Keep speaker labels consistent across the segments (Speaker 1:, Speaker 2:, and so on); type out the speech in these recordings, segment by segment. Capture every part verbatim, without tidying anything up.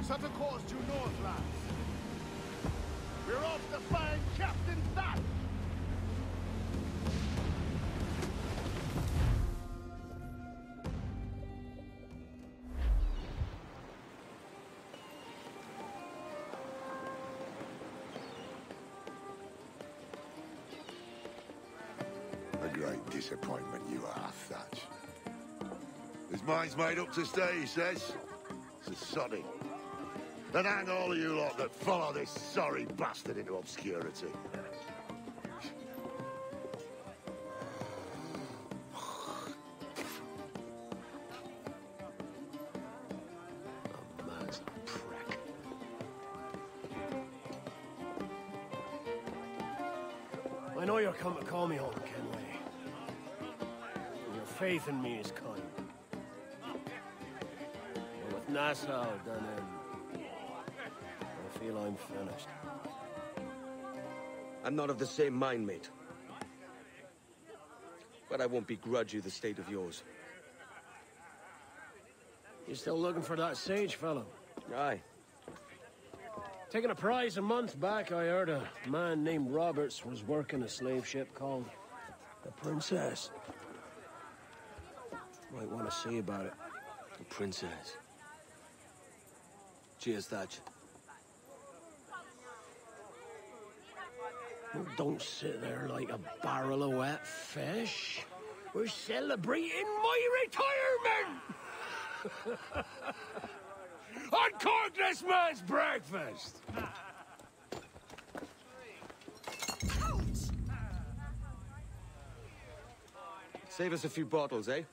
Speaker 1: Set a course due north, lads. We're off to find Captain That!
Speaker 2: A great disappointment you are, Thatch. His mind's made up to stay, he says. It's a soddy. Then hang all of you lot that follow this sorry bastard into obscurity.
Speaker 3: A man's a prick. I know you're come to call me home, Kenway. Your faith in me is kind. But with Nassau done in, I feel I'm finished.
Speaker 4: I'm not of the same mind, mate. But I won't begrudge you the state of yours.
Speaker 3: You still looking for that sage fellow?
Speaker 4: Aye.
Speaker 3: Taking a prize a month back, I heard a man named Roberts was working a slave ship called the Princess. Might want to see about it.
Speaker 4: The Princess. Cheers, Thatch.
Speaker 3: Well, don't sit there like a barrel of wet fish. We're celebrating my retirement! Uncork this man's breakfast!
Speaker 4: Save us a few bottles, eh?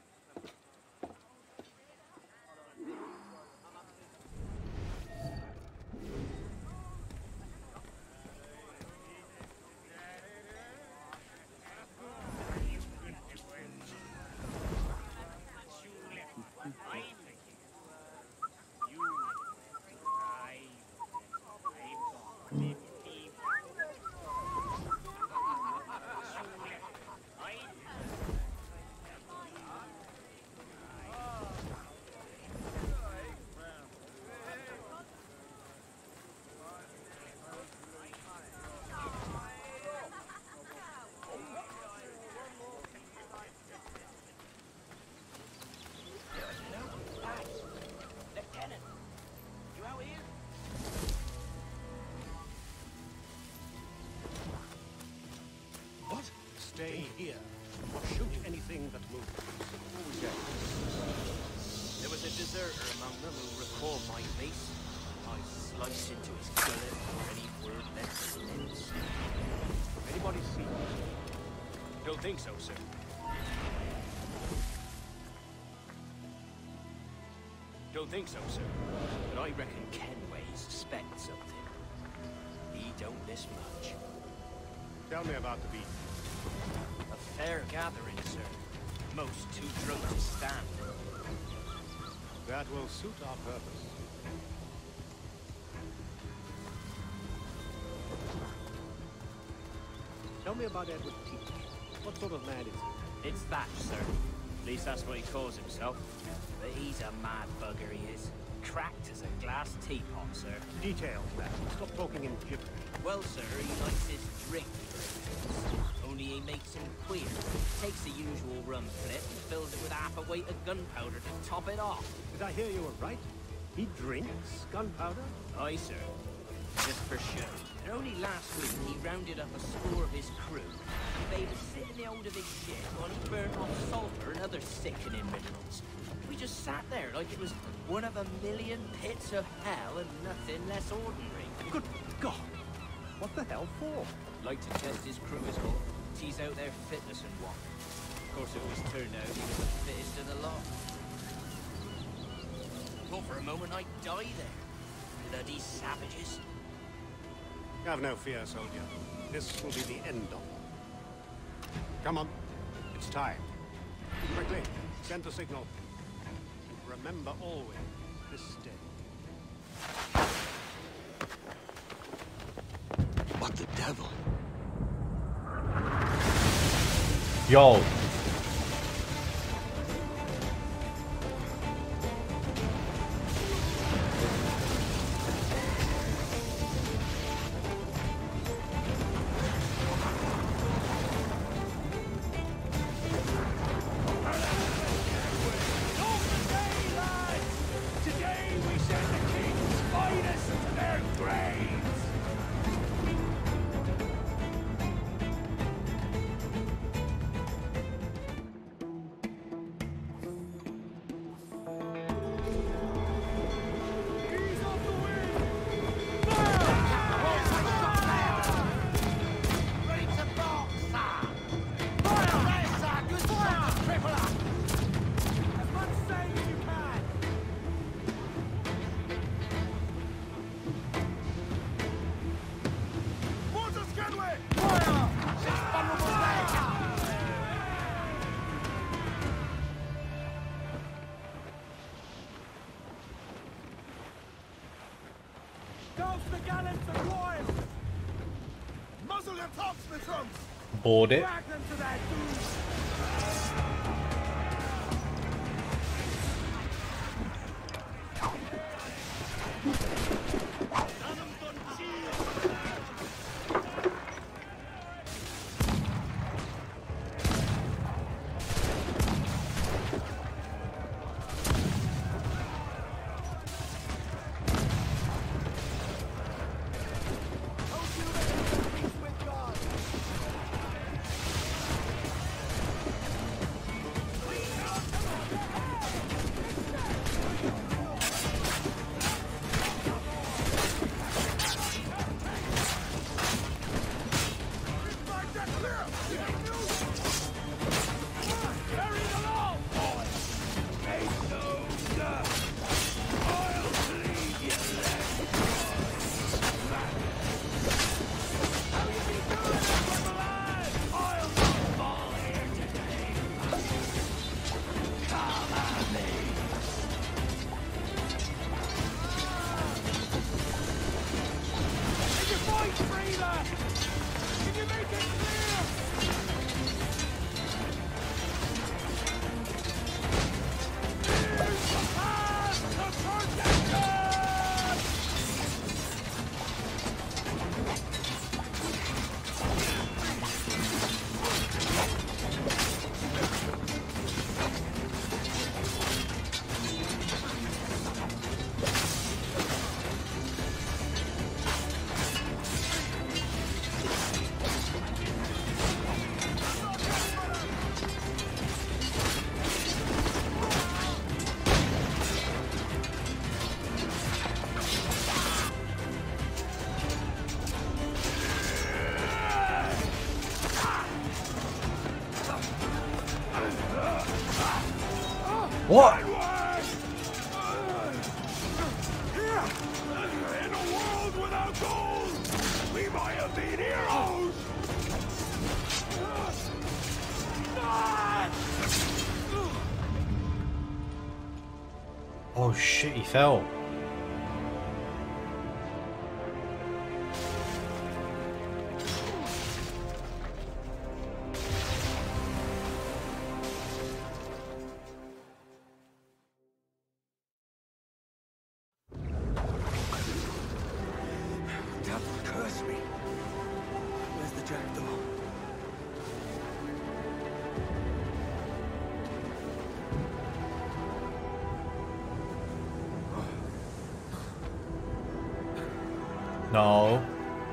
Speaker 5: Stay here, or shoot anything that moves.
Speaker 6: There was a deserter among them who recalled my face. I sliced into his gullet for any word left in limbs.
Speaker 5: Anybody see me?
Speaker 6: Don't think so, sir. Don't think so, sir. But I reckon Kenway suspects something. He don't miss much.
Speaker 5: Tell me about the beat.
Speaker 6: A fair gathering, sir. Most too drunk to stand.
Speaker 5: That will suit our purpose. Tell me about Edward Kenway. What sort of man is he?
Speaker 6: It's Thatch, sir. At least that's what he calls himself. But he's a mad bugger, he is. Cracked as a glass teapot, sir.
Speaker 5: Details, man. Stop talking in gibberish.
Speaker 6: Well, sir, he likes his drink. Only he makes him queer. Takes the usual rum flip and fills it with half a weight of gunpowder to top it off.
Speaker 5: Did I hear you were right? He drinks gunpowder?
Speaker 6: Aye, sir. Just for show. And only last week he rounded up a score of his crew. They were sitting in the hold of his ship while he burned off sulfur and other sickening minerals. We just sat there like it was one of a million pits of hell and nothing less ordinary.
Speaker 5: Good God! What the hell for?
Speaker 6: Like to test his crew as well. Tease out their fitness and what. Of course, it was turned out he was the fittest of the lot. Thought for a moment I'd die there. Bloody savages.
Speaker 5: Have no fear, soldier. This will be the end of them. Come on. It's time. Quickly, send the signal. And remember always this day.
Speaker 2: What the devil?
Speaker 7: Yo.
Speaker 1: tops the trunks!
Speaker 7: Board it.
Speaker 1: Drag them to that dude!
Speaker 7: What?
Speaker 1: In a world without gold, we might have been heroes!
Speaker 7: Oh shit, he fell. No.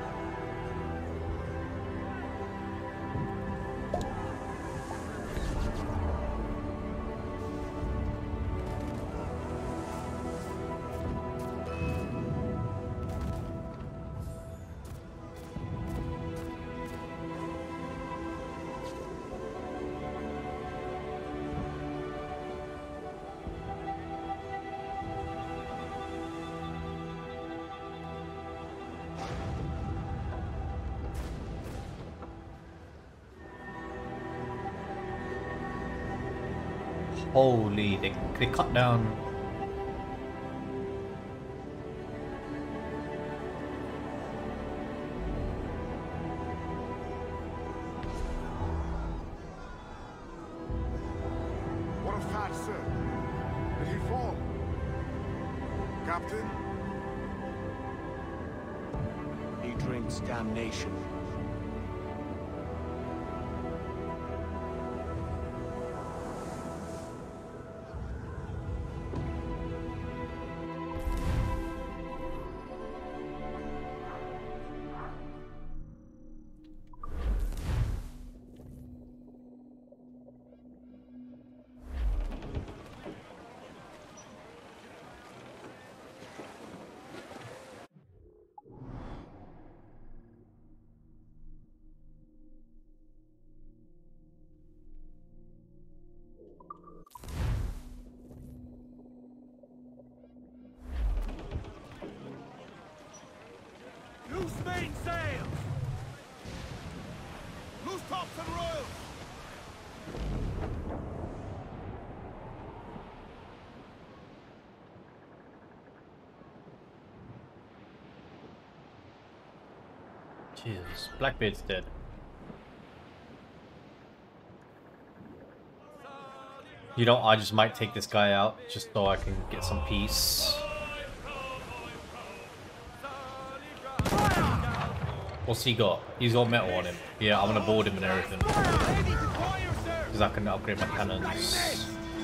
Speaker 7: Holy, they, they cut down.
Speaker 1: What of that, sir? Did he fall? Captain?
Speaker 4: He drinks damnation.
Speaker 1: Loose main sails! Loose tops and royals!
Speaker 7: Jesus, Blackbeard's dead. You know, I just might take this guy out just so I can get some peace. What's he got? He's got metal on him. Yeah, I'm gonna board him and everything. Because I can upgrade my cannons.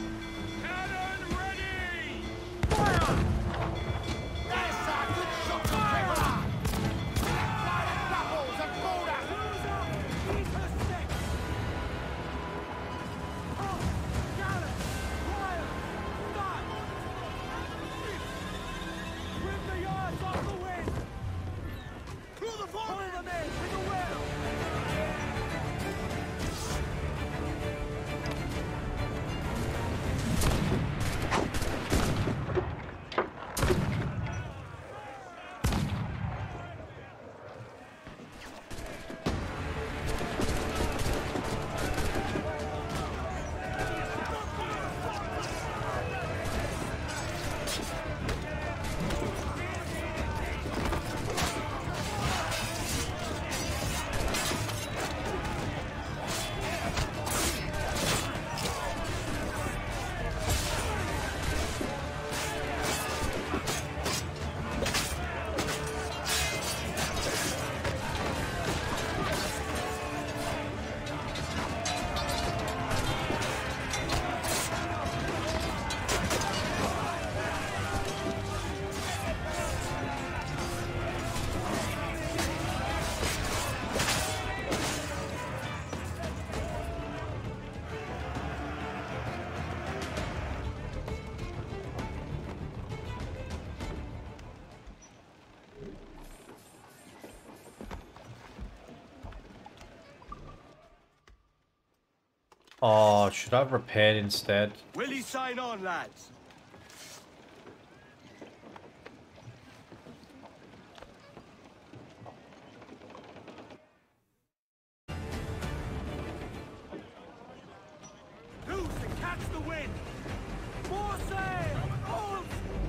Speaker 7: Oh, should I have repaired instead?
Speaker 4: Will you sign on, lads? Loose and catch the wind! More sail! Hold!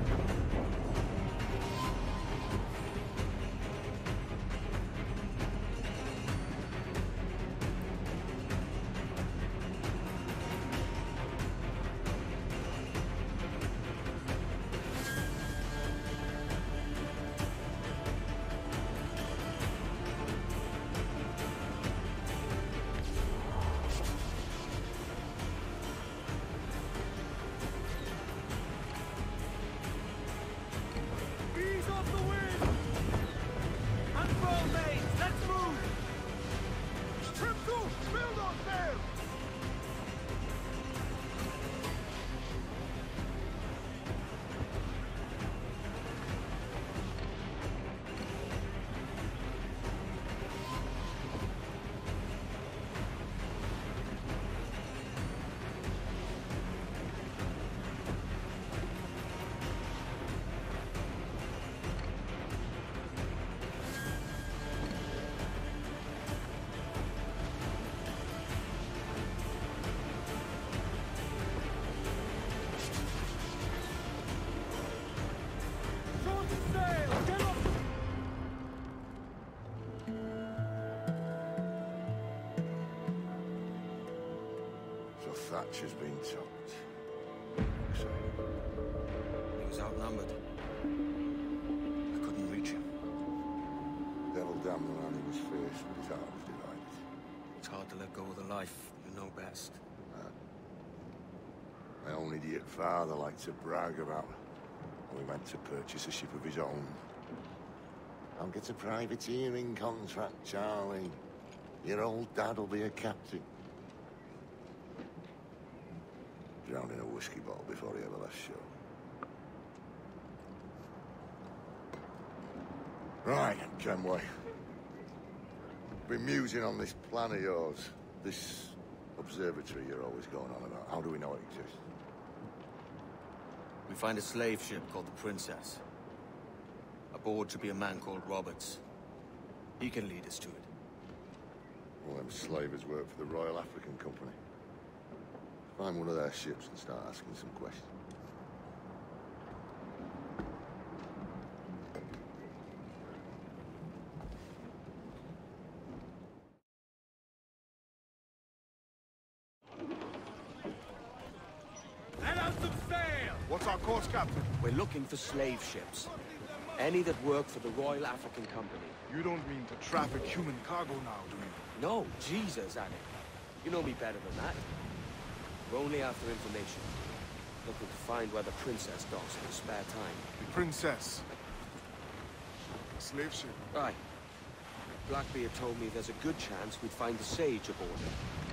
Speaker 2: Thatcher's been topped. So,
Speaker 4: He was outnumbered. I couldn't reach him.
Speaker 2: devil damn the man he was faced with his arms divided.
Speaker 4: It's hard to let go of the life you know best.
Speaker 2: My own idiot father liked to brag about when we went to purchase a ship of his own. I'll get a privateering contract, Charlie. Your old dad'll be a captain. Drowned in a whiskey bottle before he ever left shore. Right, Kenway. Been musing on this plan of yours. This observatory you're always going on about. How do we know it exists?
Speaker 4: We find a slave ship called the Princess. Aboard should be a man called Roberts. He can lead us to it.
Speaker 2: All them slavers work for the Royal African Company. Find one of their ships and start asking some questions.
Speaker 1: What's our course, Captain?
Speaker 8: We're looking for slave ships. Any that work for the Royal African Company.
Speaker 1: You don't mean to traffic human cargo now, do you?
Speaker 8: No, Jesus, Annie. You know me better than that. We're only after information. Looking to find where the princess docks in her spare time.
Speaker 1: The princess. A slave ship.
Speaker 8: Aye. Blackbeard told me there's a good chance we'd find the sage aboard her.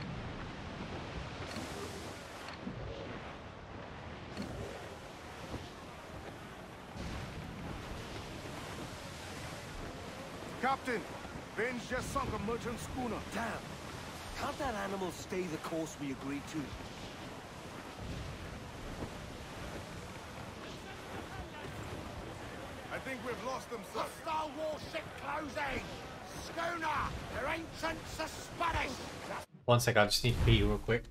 Speaker 1: Captain, Vane's just sunk a merchant schooner.
Speaker 8: Damn! Can't that animal stay the course we agreed to?
Speaker 1: I think we've lost them, sir.
Speaker 2: Hostile warship closing! Schooner! Their ancients are spotting!
Speaker 7: One sec, I just need to pee real quick.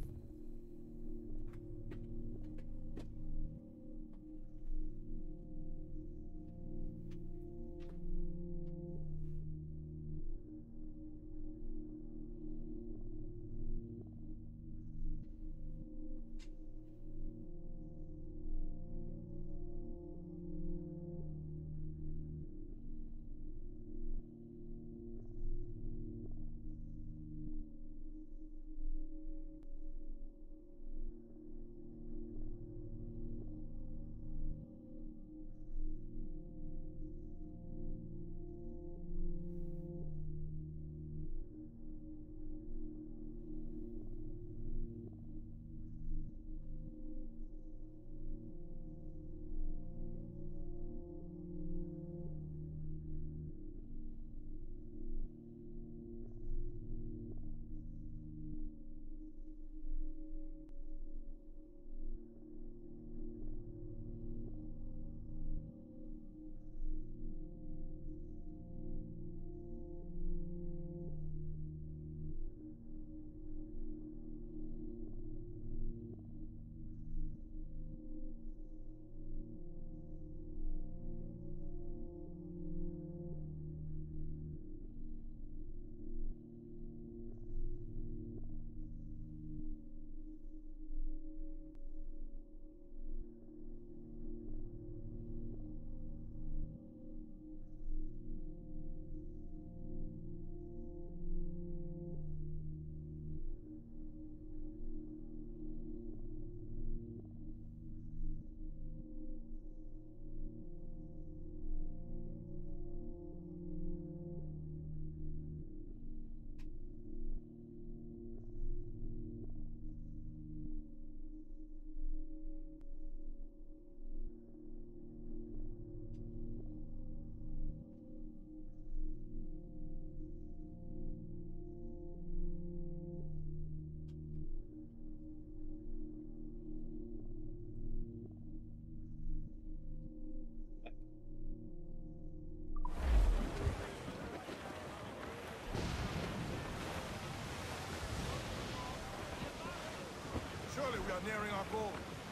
Speaker 1: Surely we are nearing our goal.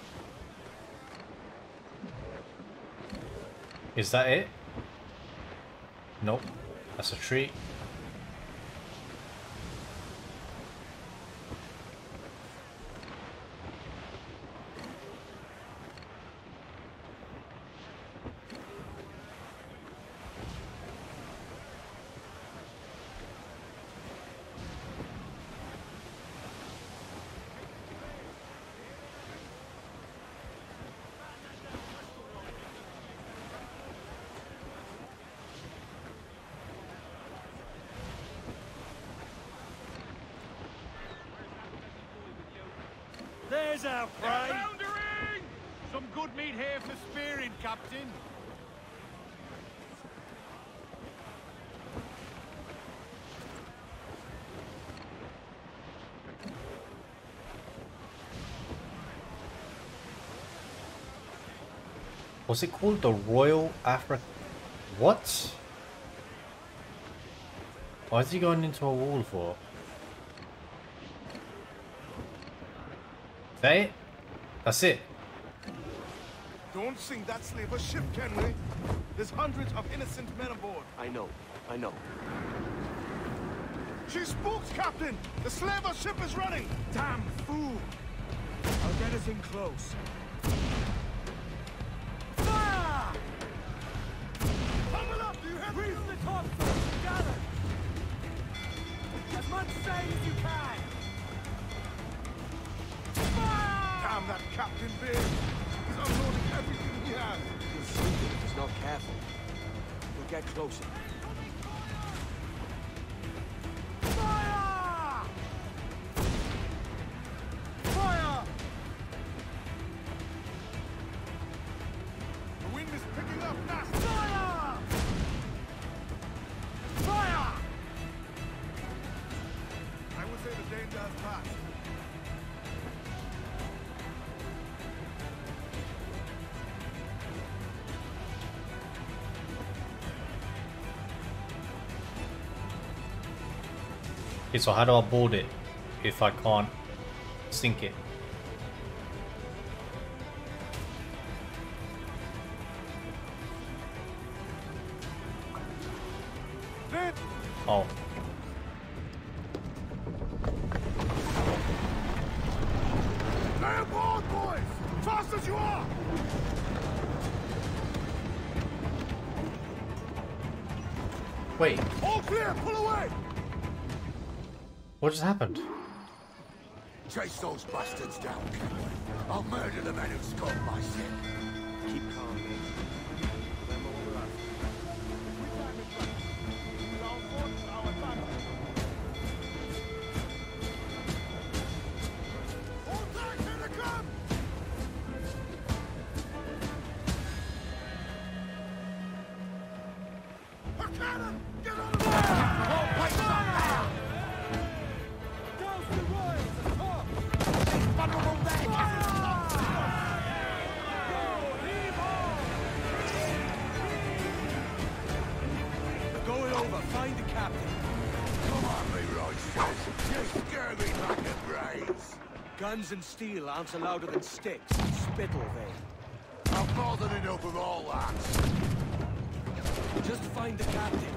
Speaker 7: Is that it? Nope. That's a tree.
Speaker 1: There's our prey! Foundering! Some good meat here for spearing, Captain.
Speaker 7: Was it called the Royal Africa? What? Why is he going into a wall for? Is that it? That's it.
Speaker 1: Don't sink that slaver ship, Kenway. There's hundreds of innocent men aboard.
Speaker 8: I know, I know.
Speaker 1: She spooks, Captain! The slaver ship is running! Damn fool! I'll get us in close. much sail as you can! Fire! Damn that Captain Vane! He's unloading everything he has!
Speaker 8: He'll sink it if he's not careful. We'll get closer.
Speaker 1: Fire! Fire! The wind is picking up now! Fire! Fire! I would say the danger has passed.
Speaker 7: Okay, so how do I board it if I can't sink it? Oh.
Speaker 1: Stay aboard, boys! Fast as you are!
Speaker 7: Wait,
Speaker 1: All clear, pull away!
Speaker 7: what just happened?
Speaker 2: Chase those bastards down, Kenway. I'll murder the men who scored my ship.
Speaker 8: Keep calm, mate. Remember what we're after.
Speaker 1: Our force, our advantage. All tanks, here they come! A cannon! Get on the fire! All pipes up now! Douse the royals and talk! Vulnerable there,
Speaker 8: We're going over. Find the captain.
Speaker 2: Come on, Leroy says. You scare me back and brains.
Speaker 8: Guns and steel aren't louder than sticks and spittle, Vane.
Speaker 2: I've more than enough of all that.
Speaker 8: Just find the captain.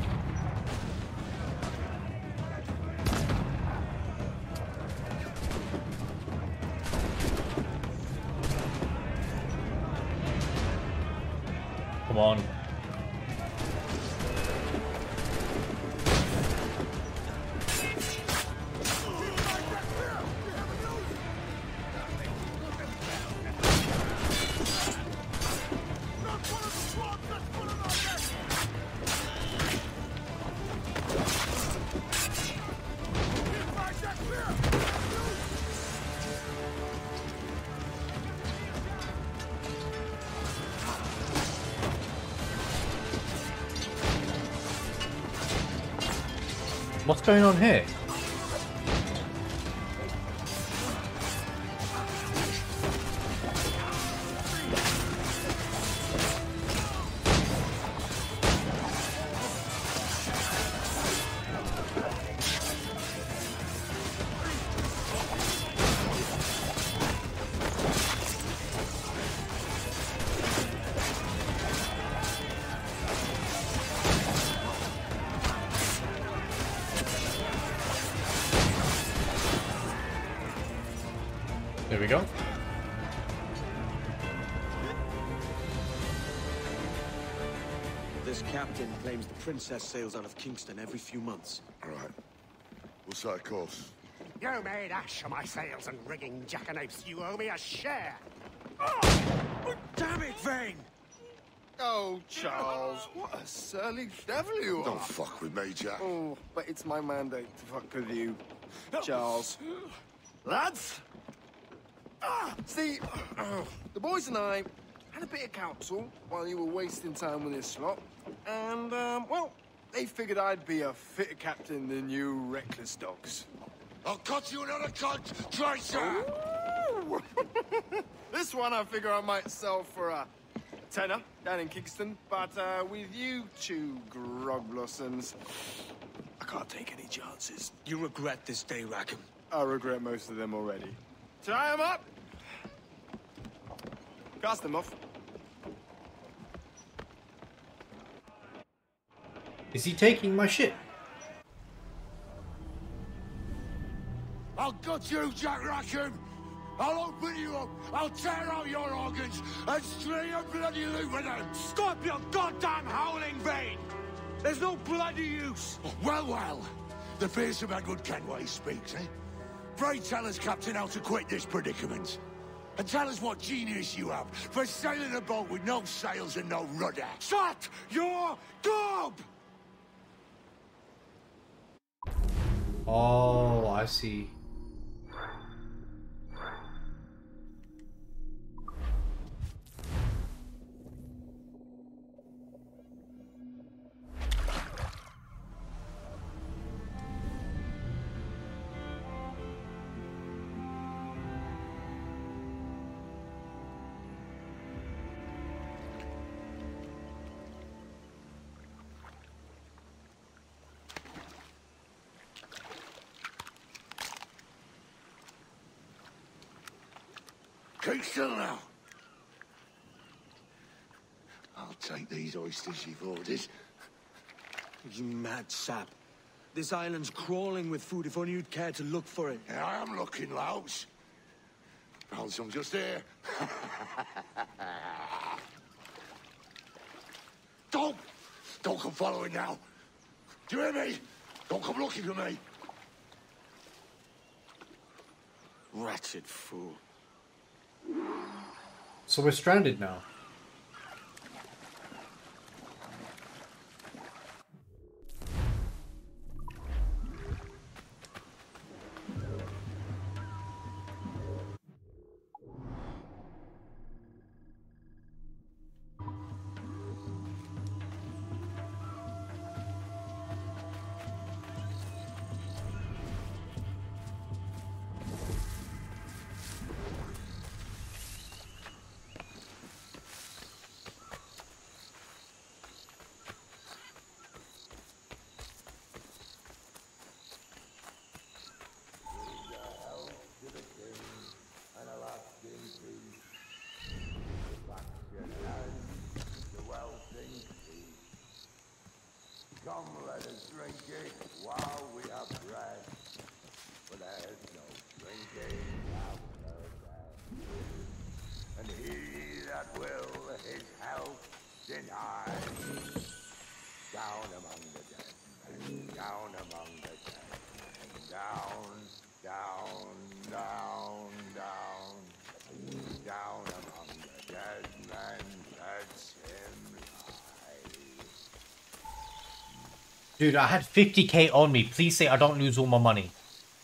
Speaker 7: Come on. What's going on here? There we go.
Speaker 8: This captain claims the princess sails out of Kingston every few months.
Speaker 2: Right. We'll set a course.
Speaker 5: You made ash of my sails and rigging, jackanapes. You owe me a share.
Speaker 1: Oh, damn it, Vane!
Speaker 9: Oh, Charles, what a surly devil you are.
Speaker 2: Don't fuck with me, Jack.
Speaker 9: Oh, but it's my mandate to fuck with you, Charles.
Speaker 1: Lads!
Speaker 9: See, uh, the boys and I had a bit of counsel while you were wasting time with this slot. And, um, well, they figured I'd be a fitter captain than you reckless dogs.
Speaker 2: I'll cut you another cunt, Tracer!
Speaker 9: This one I figure I might sell for a tenner down in Kingston, but uh, with you two grog blossoms, I can't take any chances.
Speaker 8: You regret this day, Rackham.
Speaker 9: I regret most of them already. Tie them up! Cast them off.
Speaker 7: Is he taking my ship?
Speaker 2: I'll gut you, Jack Rackham! I'll open you up, I'll tear out your organs, and string your bloody loot with them!
Speaker 1: Stop your goddamn howling, Vane! There's no bloody use!
Speaker 2: Well, well, The fearsome Edward Kenway speaks, eh? Pray tell us, Captain, how to quit this predicament. And tell us what genius you have for sailing a boat with no sails and no rudder. Shut your gob!
Speaker 7: Oh, I see.
Speaker 2: Keep still now. I'll take these oysters you've ordered.
Speaker 9: You mad sap. This island's crawling with food if only you'd care to look for it.
Speaker 2: Yeah, I am looking, Louts. Found some just here. Don't! Don't come following now. Do you hear me? Don't come looking for me.
Speaker 9: Wretched fool.
Speaker 7: So we're stranded now.
Speaker 2: Come, let us drink it while we have breath. For there's no drinking after death. And he that will his health deny. Down among the dead men, down among the dead men, down, down, down, down, down among the dead men, let's him lie.
Speaker 7: Dude, I had fifty K on me. Please say I don't lose all my money.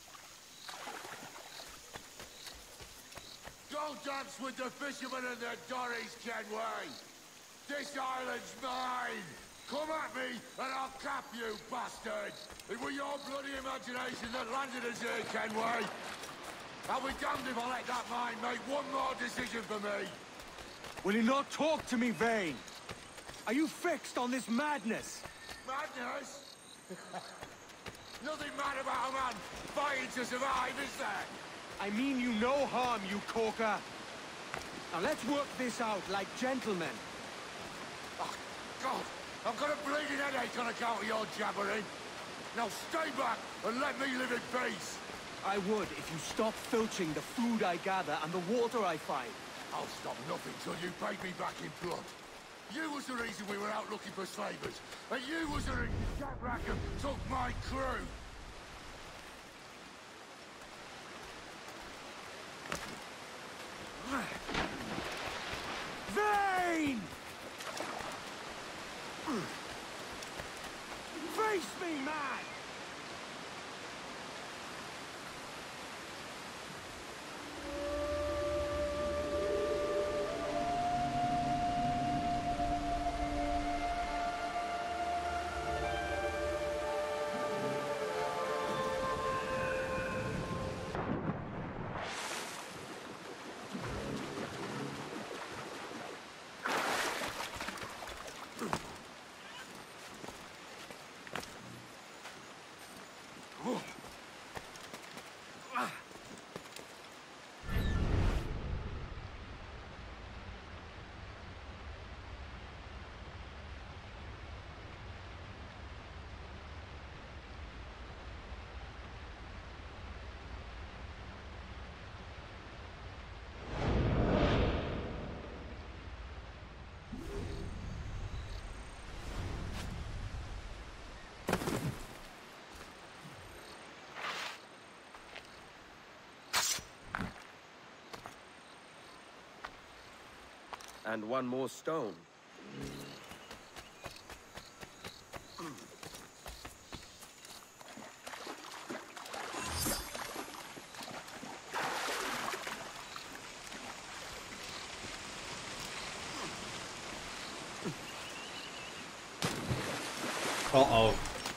Speaker 2: Don't dance with the fishermen and their dories, Kenway. This island's mine. Come at me and I'll cap you, bastard. It was your bloody imagination that landed us here, Kenway. I'll be damned if I let that mind make one more decision for me.
Speaker 9: Will you not talk to me, Vane? Are you fixed on this madness?
Speaker 2: Madness? Nothing mad about a man fighting to survive, is there?
Speaker 9: I mean you no harm, you corker. Now let's work this out like gentlemen.
Speaker 2: Oh, God, I've got a bleeding headache on account of your jabbering. Now stay back and let me live in peace.
Speaker 9: I would if you stopped filching the food I gather and the water I find.
Speaker 2: I'll stop nothing till you paid me back in blood. You was the reason we were out looking for slavers, and you was the reason Jack Rackham took my crew.
Speaker 9: Vane! Face me, man!
Speaker 8: And one more stone.
Speaker 7: Uh-oh.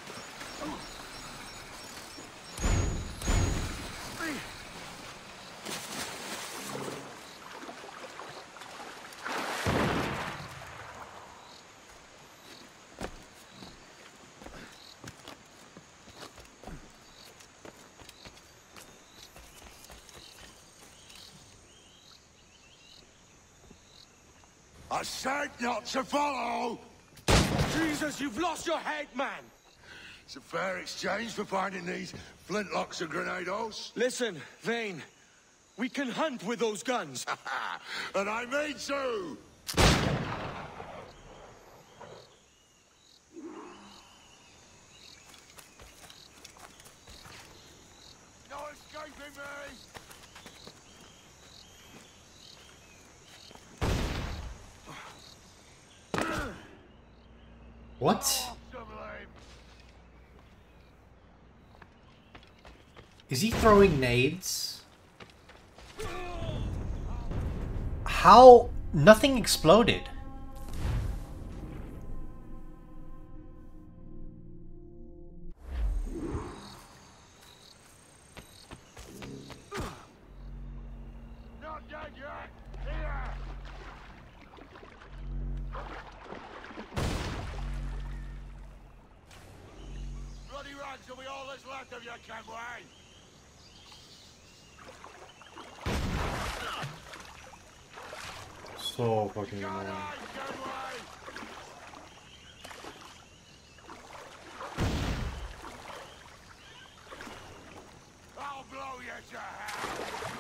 Speaker 2: I said not to follow!
Speaker 9: Jesus, you've lost your head, man!
Speaker 2: It's a fair exchange for finding these flintlocks and grenados.
Speaker 9: Listen, Vane. We can hunt with those guns.
Speaker 2: And I mean to! No escaping me!
Speaker 7: What? Is he throwing nades? How? Nothing exploded.
Speaker 2: Not dead yet! Here! Bloody rags will be all that's left of you, Kenway!
Speaker 7: So fucking annoying.
Speaker 2: I'll blow you to hell!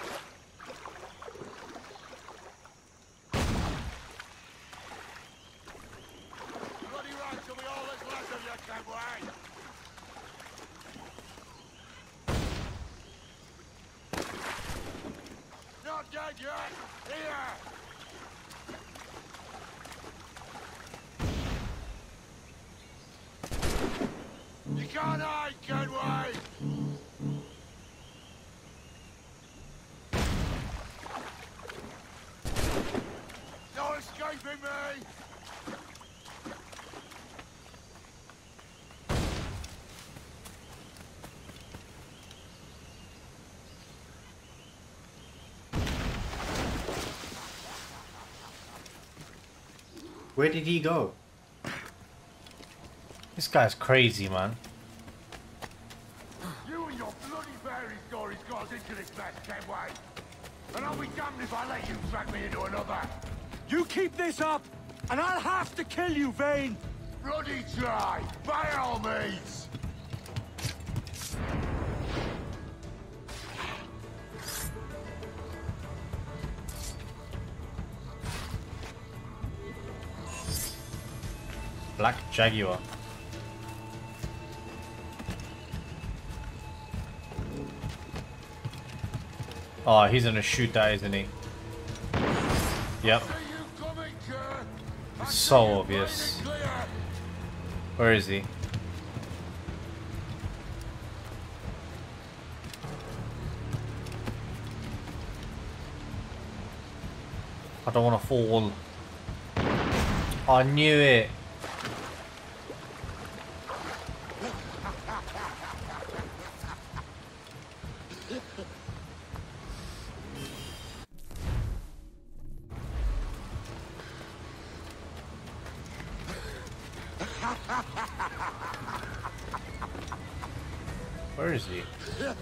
Speaker 2: Bloody rags will be all that's left of you, Kenway! Not dead yet! Here! You can't hide, Kenway! No escaping me!
Speaker 7: Where did he go? This guy's crazy, man.
Speaker 2: You and your bloody fairy stories got us into this mess, Kenway. And I'll be damned if I let you drag me into another.
Speaker 9: You keep this up, and I'll have to kill you, Vane!
Speaker 2: Bloody try, by all means.
Speaker 7: Black Jaguar. Oh, he's gonna shoot that, isn't he? Yep. So obvious. Where is he? I don't want to fall. I knew it. Where is he?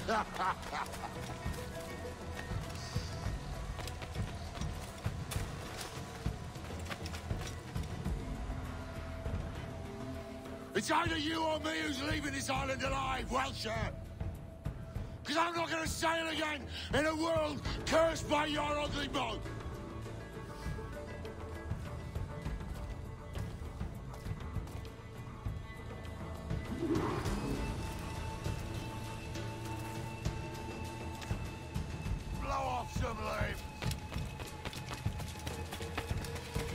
Speaker 2: It's either you or me who's leaving this island alive, Welcher. Because I'm not going to sail again in a world cursed by your ugly boat. Blow off some leaf.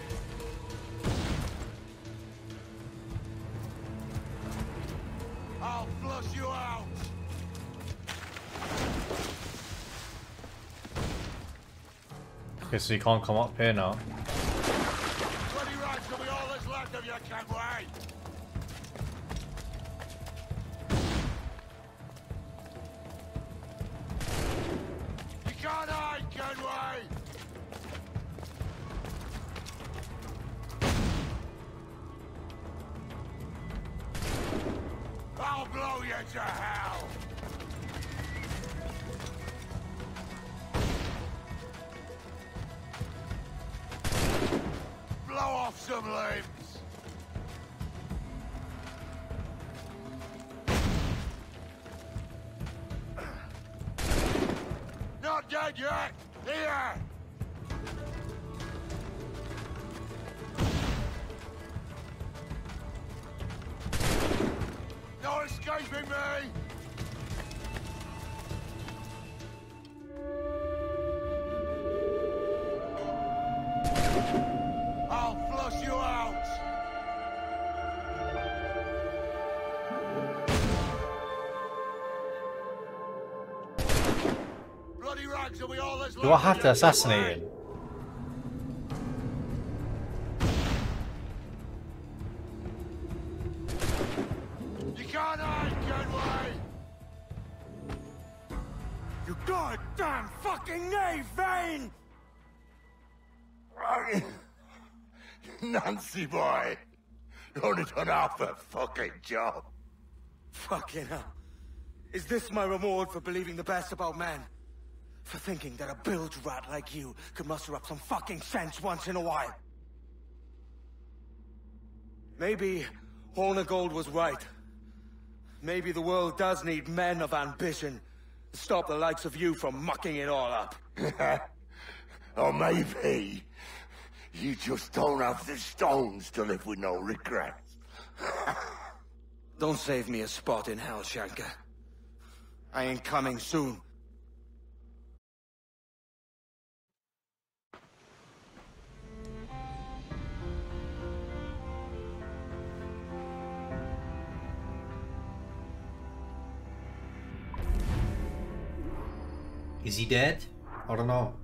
Speaker 7: Okay, so you can't come up here now.
Speaker 2: Bloody rags will be all that's left of you, Kenway! You can't hide, Kenway! I'll blow you to hell! Blow off some limbs! Not dead yet! Here! No escaping me! I'll flush you out! Bloody rags will be all that's left.
Speaker 7: Do I have to assassinate him?
Speaker 2: You can't hide, Kenway!
Speaker 9: You goddamn fucking knave, Vane!
Speaker 2: Nancy boy! You only done half a fucking job.
Speaker 9: Fucking hell. Is this my reward for believing the best about men? For thinking that a bilge rat like you could muster up some fucking sense once in a while? Maybe Hornigold was right. Maybe the world does need men of ambition to stop the likes of you from mucking it all up.
Speaker 2: Or maybe you just don't have the stones to live with no regrets.
Speaker 9: Don't save me a spot in hell, Shanka. I ain't coming soon.
Speaker 7: Is he dead? I don't know.